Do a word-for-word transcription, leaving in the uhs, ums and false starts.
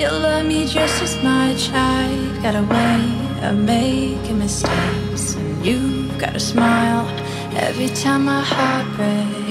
You love me just as much. I've got a way of making mistakes, and you've got a smile every time my heart breaks.